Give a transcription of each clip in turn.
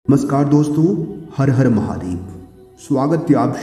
नमस्कार दोस्तों, हर हर महादेव। स्वागत है आप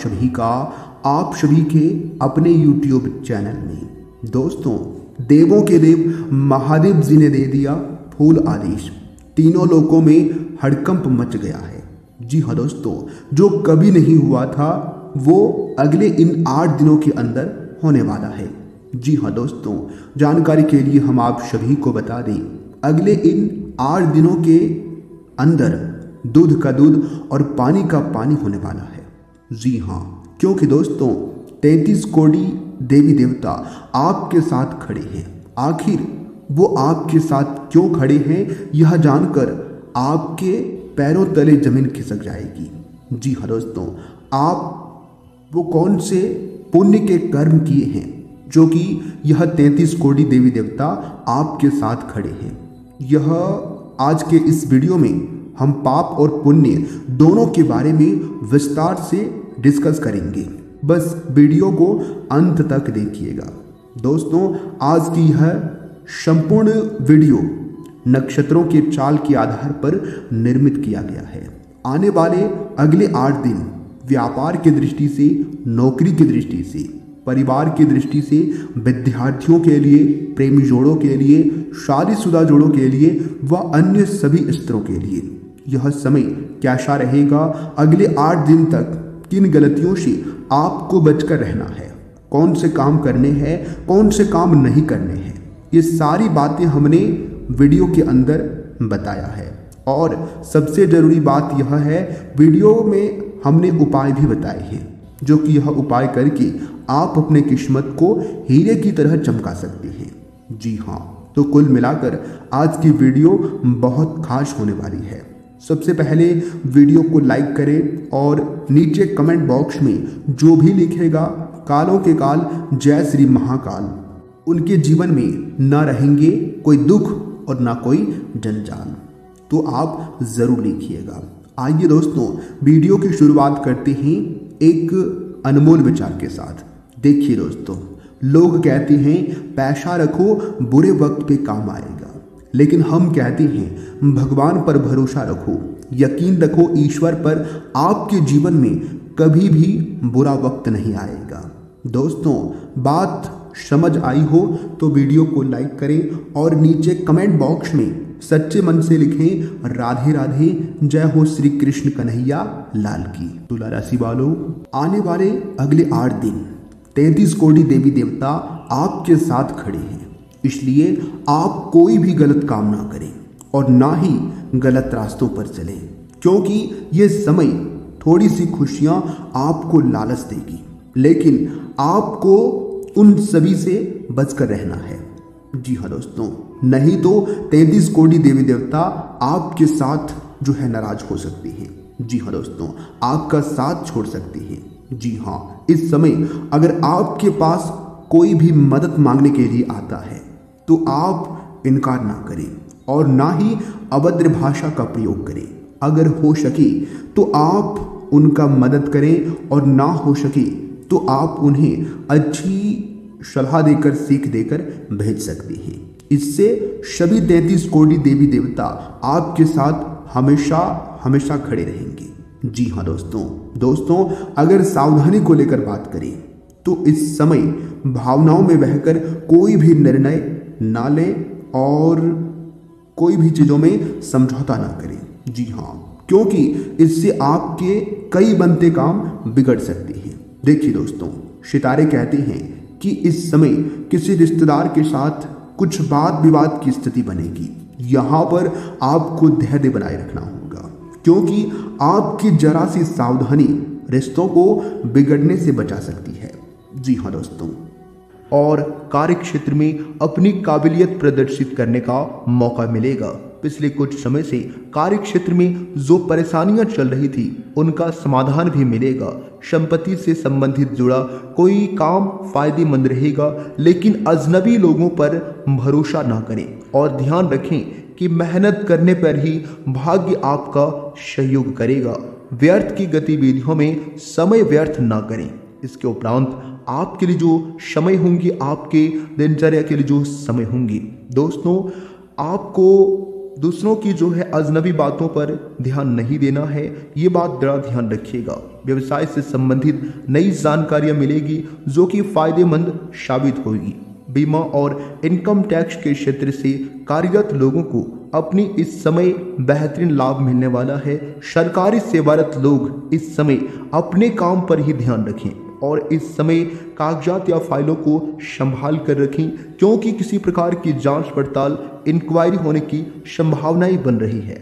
सभी के अपने YouTube चैनल में। दोस्तों, देवों के देव महादेव जी ने दे दिया फूल आदेश। तीनों लोकों में हड़कंप मच गया है। जी हाँ दोस्तों, जो कभी नहीं हुआ था वो अगले इन 8 दिनों के अंदर होने वाला है। जी हाँ दोस्तों, जानकारी के लिए हम आप सभी को बता दें, अगले इन 8 दिनों के अंदर दूध का दूध और पानी का पानी होने वाला है। जी हाँ, क्योंकि दोस्तों 33 कोटि देवी देवता आपके साथ खड़े हैं। आखिर वो आपके साथ क्यों खड़े हैं, यह जानकर आपके पैरों तले जमीन खिसक जाएगी। जी हाँ दोस्तों, आप वो कौन से पुण्य के कर्म किए हैं जो कि यह 33 कोटि देवी देवता आपके साथ खड़े हैं। यह आज के इस वीडियो में हम पाप और पुण्य दोनों के बारे में विस्तार से डिस्कस करेंगे। बस वीडियो को अंत तक देखिएगा। दोस्तों, आज की यह संपूर्ण वीडियो नक्षत्रों के चाल के आधार पर निर्मित किया गया है। आने वाले अगले 8 दिन व्यापार की दृष्टि से, नौकरी की दृष्टि से, परिवार की दृष्टि से, विद्यार्थियों के लिए, प्रेमी जोड़ों के लिए, शादीशुदा जोड़ों के लिए व अन्य सभी स्तरों के लिए यह समय कैसा रहेगा, अगले 8 दिन तक किन गलतियों से आपको बचकर रहना है, कौन से काम करने हैं, कौन से काम नहीं करने हैं, ये सारी बातें हमने वीडियो के अंदर बताया है। और सबसे ज़रूरी बात यह है, वीडियो में हमने उपाय भी बताए हैं, जो कि यह उपाय करके आप अपने किस्मत को हीरे की तरह चमका सकते हैं। जी हाँ, तो कुल मिलाकर आज की वीडियो बहुत खास होने वाली है। सबसे पहले वीडियो को लाइक करें और नीचे कमेंट बॉक्स में जो भी लिखेगा कालों के काल जय श्री महाकाल, उनके जीवन में ना रहेंगे कोई दुख और ना कोई जंजाल, तो आप ज़रूर लिखिएगा। आइए दोस्तों, वीडियो की शुरुआत करते हैं एक अनमोल विचार के साथ। देखिए दोस्तों, लोग कहते हैं पैसा रखो बुरे वक्त पे काम आएगा, लेकिन हम कहते हैं भगवान पर भरोसा रखो, यकीन रखो ईश्वर पर, आपके जीवन में कभी भी बुरा वक्त नहीं आएगा। दोस्तों, बात समझ आई हो तो वीडियो को लाइक करें और नीचे कमेंट बॉक्स में सच्चे मन से लिखें राधे राधे, जय हो श्री कृष्ण कन्हैया लाल की। तुला राशि वालों, आने वाले अगले 8 दिन 33 कोटि देवी देवता आपके साथ खड़े हैं। इसलिए आप कोई भी गलत काम ना करें और ना ही गलत रास्तों पर चलें, क्योंकि ये समय थोड़ी सी खुशियां आपको लालच देगी, लेकिन आपको उन सभी से बचकर रहना है। जी हाँ दोस्तों, नहीं तो 33 कोटि देवी देवता आपके साथ जो है नाराज हो सकते हैं। जी हाँ दोस्तों, आपका साथ छोड़ सकते हैं। जी हाँ, इस समय अगर आपके पास कोई भी मदद मांगने के लिए आता है तो आप इनकार ना करें और ना ही अभद्र भाषा का प्रयोग करें। अगर हो सके तो आप उनका मदद करें और ना हो सके तो आप उन्हें अच्छी सलाह देकर, सीख देकर भेज सकते हैं। इससे सभी 33 कोटि देवी देवता आपके साथ हमेशा हमेशा खड़े रहेंगे। जी हाँ दोस्तों, अगर सावधानी को लेकर बात करें तो इस समय भावनाओं में बहकर कोई भी निर्णय ना लें और कोई भी चीज़ों में समझौता ना करें। जी हाँ, क्योंकि इससे आपके कई बनते काम बिगड़ सकते हैं। देखिए दोस्तों, सितारे कहते हैं कि इस समय किसी रिश्तेदार के साथ कुछ वाद विवाद की स्थिति बनेगी। यहाँ पर आपको धैर्य बनाए रखना होगा, क्योंकि आपकी जरा सी सावधानी रिश्तों को बिगड़ने से बचा सकती है। जी हाँ दोस्तों, और कार्य क्षेत्र में अपनी काबिलियत प्रदर्शित करने का मौका मिलेगा। पिछले कुछ समय से कार्य क्षेत्र में जो परेशानियां चल रही थी उनका समाधान भी मिलेगा। संपत्ति से संबंधित जुड़ा कोई काम फायदेमंद रहेगा, लेकिन अजनबी लोगों पर भरोसा ना करें और ध्यान रखें कि मेहनत करने पर ही भाग्य आपका सहयोग करेगा। व्यर्थ की गतिविधियों में समय व्यर्थ ना करें। इसके उपरांत आपके लिए जो समय होंगी, आपके दिनचर्या के लिए जो समय होंगी, दोस्तों आपको दूसरों की जो है अजनबी बातों पर ध्यान नहीं देना है, ये बात बड़ा ध्यान रखिएगा। व्यवसाय से संबंधित नई जानकारियां मिलेगी जो कि फायदेमंद साबित होगी। बीमा और इनकम टैक्स के क्षेत्र से कार्यरत लोगों को अपनी इस समय बेहतरीन लाभ मिलने वाला है। सरकारी सेवारत लोग इस समय अपने काम पर ही ध्यान रखें और इस समय कागजात या फाइलों को संभाल कर रखें, क्योंकि किसी प्रकार की जांच पड़ताल इंक्वायरी होने की संभावनाएं बन रही है।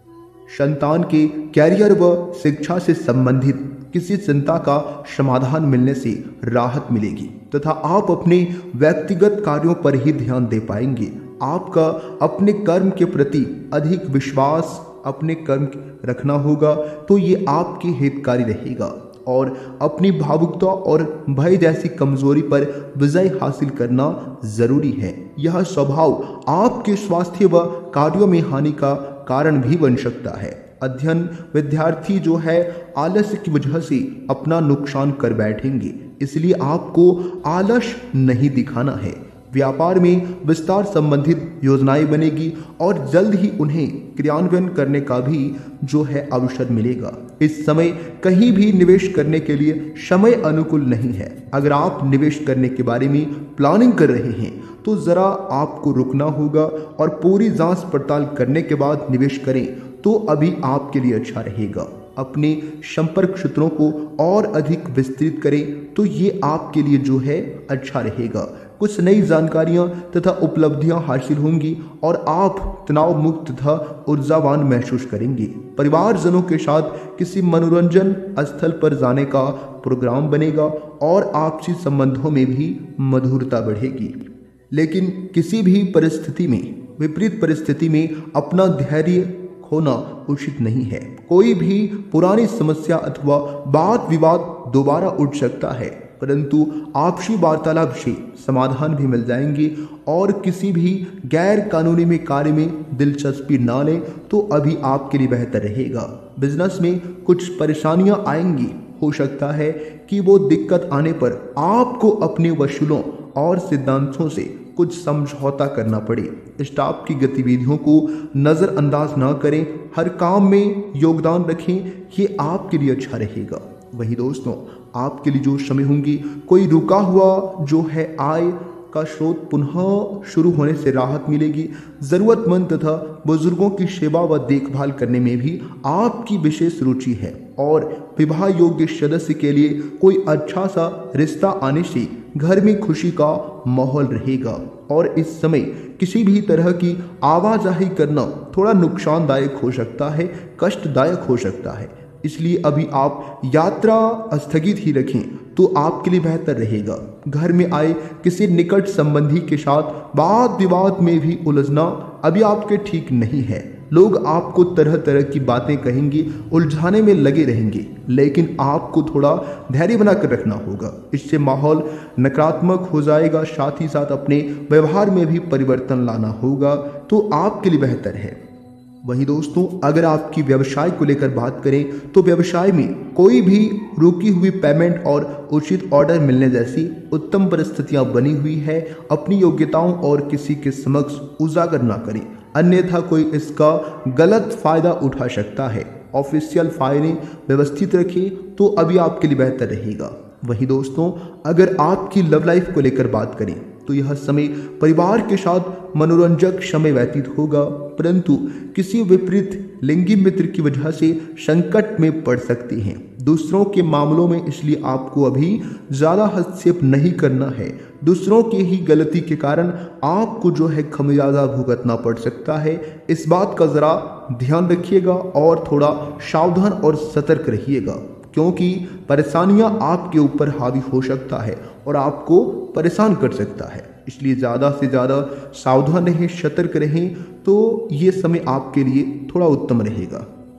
संतान के कैरियर व शिक्षा से संबंधित किसी चिंता का समाधान मिलने से राहत मिलेगी तथा आप अपने व्यक्तिगत कार्यों पर ही ध्यान दे पाएंगे। आपका अपने कर्म के प्रति अधिक विश्वास अपने कर्म रखना होगा, तो ये आपके हितकारी रहेगा और अपनी भावुकता और भय जैसी कमजोरी पर विजय हासिल करना जरूरी है। यह स्वभाव आपके स्वास्थ्य व कार्यों में हानि का कारण भी बन सकता है। अध्ययन विद्यार्थी जो है आलस्य की वजह से अपना नुकसान कर बैठेंगे, इसलिए आपको आलस नहीं दिखाना है। व्यापार में विस्तार संबंधित योजनाएं बनेगी और जल्द ही उन्हें क्रियान्वयन करने का भी जो है अवसर मिलेगा। इस समय कहीं भी निवेश करने के लिए समय अनुकूल नहीं है। अगर आप निवेश करने के बारे में प्लानिंग कर रहे हैं तो जरा आपको रुकना होगा और पूरी जांच पड़ताल करने के बाद निवेश करें तो अभी आपके लिए अच्छा रहेगा। अपने संपर्क क्षेत्रों को और अधिक विस्तृत करें तो ये आपके लिए जो है अच्छा रहेगा। कुछ नई जानकारियां तथा उपलब्धियां हासिल होंगी और आप तनाव मुक्त तथा ऊर्जावान महसूस करेंगे। परिवारजनों के साथ किसी मनोरंजन स्थल पर जाने का प्रोग्राम बनेगा और आपसी संबंधों में भी मधुरता बढ़ेगी। लेकिन किसी भी परिस्थिति में, विपरीत परिस्थिति में अपना धैर्य खोना उचित नहीं है। कोई भी पुरानी समस्या अथवा वाद विवाद दोबारा उठ सकता है, परंतु आपसी वार्तालाप से समाधान भी मिल जाएंगे। और किसी भी गैर कानूनी में कार्य में दिलचस्पी ना लें तो अभी आपके लिए बेहतर रहेगा। बिजनेस में कुछ परेशानियां आएंगी, हो सकता है कि वो दिक्कत आने पर आपको अपने वसूलों और सिद्धांतों से कुछ समझौता करना पड़े। स्टाफ की गतिविधियों को नज़रअंदाज ना करें, हर काम में योगदान रखें, ये आपके लिए अच्छा रहेगा। वही दोस्तों, आपके लिए जो समय होंगी, कोई रुका हुआ जो है आय का स्रोत पुनः शुरू होने से राहत मिलेगी। जरूरतमंद तथा बुजुर्गों की सेवा व देखभाल करने में भी आपकी विशेष रुचि है और विवाह योग्य सदस्य के लिए कोई अच्छा सा रिश्ता आने से घर में खुशी का माहौल रहेगा। और इस समय किसी भी तरह की आवाजाही करना थोड़ा नुकसानदायक हो सकता है, कष्टदायक हो सकता है, इसलिए अभी आप यात्रा स्थगित ही रखें तो आपके लिए बेहतर रहेगा। घर में आए किसी निकट संबंधी के साथ वाद विवाद में भी उलझना अभी आपके ठीक नहीं है। लोग आपको तरह तरह की बातें कहेंगे, उलझाने में लगे रहेंगे, लेकिन आपको थोड़ा धैर्य बनाकर रखना होगा, इससे माहौल नकारात्मक हो जाएगा। साथ ही साथ अपने व्यवहार में भी परिवर्तन लाना होगा तो आपके लिए बेहतर है। वही दोस्तों, अगर आपकी व्यवसाय को लेकर बात करें तो व्यवसाय में कोई भी रुकी हुई पेमेंट और उचित ऑर्डर मिलने जैसी उत्तम परिस्थितियां बनी हुई है। अपनी योग्यताओं और किसी के समक्ष उजागर ना करें, अन्यथा कोई इसका गलत फायदा उठा सकता है। ऑफिशियल फाइलें व्यवस्थित रखें तो अभी आपके लिए बेहतर रहेगा। वही दोस्तों, अगर आपकी लव लाइफ को लेकर बात करें तो यह समय परिवार के साथ मनोरंजक समय व्यतीत होगा, परंतु किसी विपरीत लिंगी मित्र की वजह से संकट में पड़ सकती हैं दूसरों के मामलों में, इसलिए आपको अभी ज़्यादा हस्तक्षेप नहीं करना है। दूसरों की ही गलती के कारण आपको जो है खमियाजा भुगतना पड़ सकता है। इस बात का ज़रा ध्यान रखिएगा और थोड़ा सावधान और सतर्क रहिएगा, क्योंकि परेशानियां आपके ऊपर हावी हो सकता है और आपको परेशान कर सकता है। इसलिए ज़्यादा से ज़्यादा सावधान रहें, सतर्क रहें तो ये समय आपके लिए थोड़ा उत्तम रहेगा।